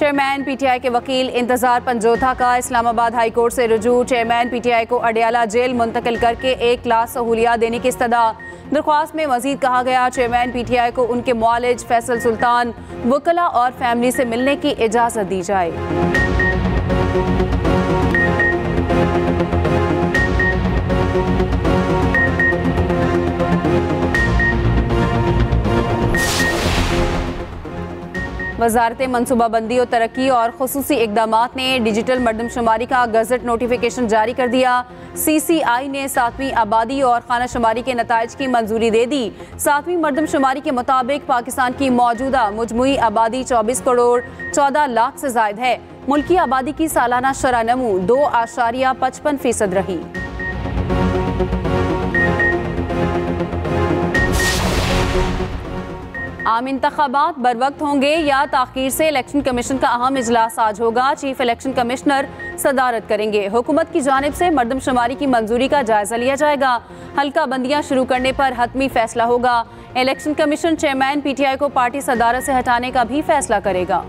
Chairman PTI के वकील इंतजार पंजोथा का इस्लामाबाद हाई कोर्ट से रुजू। चेयरमैन पीटीआई को अडियाला जेल मुंतकिल करके 1 लाख सहूलियात देने की इस्तदा। दरख्वास्त में मजीद कहा गया, चेयरमैन पीटीआई को उनके मुआलिज फैसल सुल्तान, वकला और फैमिली से मिलने की इजाज़त दी जाए। वजारत मनसूबाबंदी और तरक्की और खुसूसी इक़दामात ने डिजिटल मरदमशुमारी का गज़ट नोटिफिकेशन जारी कर दिया। CCI ने 7वीं आबादी और खाना शुमारी के नताइज की मंजूरी दे दी। 7वीं मरदमशुमारी के मुताबिक पाकिस्तान की मौजूदा मजमूई आबादी 24 करोड़ 14 लाख से ज़ायद है। मुल्की आबादी की सालाना शरह नमू 2.55% रही। आम इंतखाबात बर वक्त होंगे या ताख़ीर से, इलेक्शन कमीशन का अहम इजलास आज होगा। चीफ इलेक्शन कमिश्नर सदारत करेंगे। हुकूमत की जानिब से मरदमशुमारी की मंजूरी का जायजा लिया जाएगा। हल्का बंदियां शुरू करने पर हतमी फैसला होगा। इलेक्शन कमीशन चेयरमैन पीटीआई को पार्टी सदारत से हटाने का भी फैसला करेगा।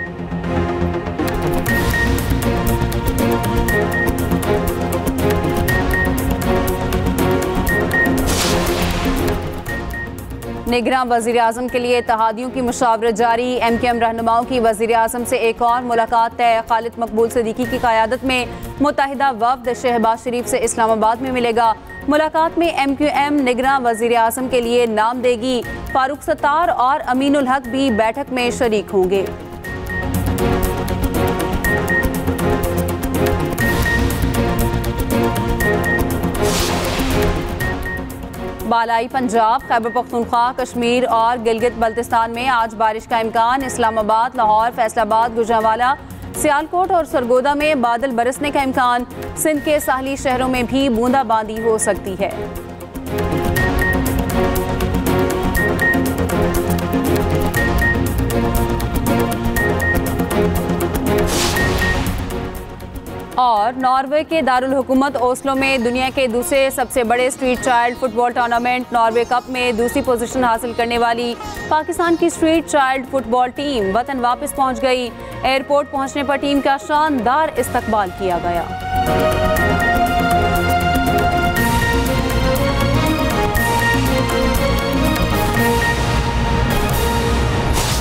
निगरान वज़ीर आज़म के लिए इत्तेहादियों की मुशावरत जारी। MKM रहनुमाओं की वज़ीर आज़म से एक और मुलाकात तय। खालिद मकबूल सिद्दीकी की क़यादत में मुत्तहिदा वफ़द शहबाज शरीफ से इस्लामाबाद में मिलेगा। मुलाकात में MQM निगरान वज़ीर आज़म के लिए नाम देगी। फारूक सत्तार और अमीनुल हक भी बैठक में शरीक होंगे। बालाई पंजाब, खैबर पख्तूनख्वा, कश्मीर और गिलगित बल्तिस्तान में आज बारिश का इम्कान। इस्लामाबाद, लाहौर, फैसलाबाद, गुजरांवाला, सियालकोट और सरगोदा में बादल बरसने का इम्कान। सिंध के साहली शहरों में भी बूंदाबांदी हो सकती है। और नॉर्वे के दारुल हुकूमत ओस्लो में दुनिया के दूसरे सबसे बड़े street child football tournament Norway cup में दूसरी पोजीशन हासिल करने वाली पाकिस्तान की स्ट्रीट चाइल्ड फुटबॉल टीम वतन वापस पहुंच गई। एयरपोर्ट पहुंचने पर टीम का शानदार इस्तकबाल किया गया।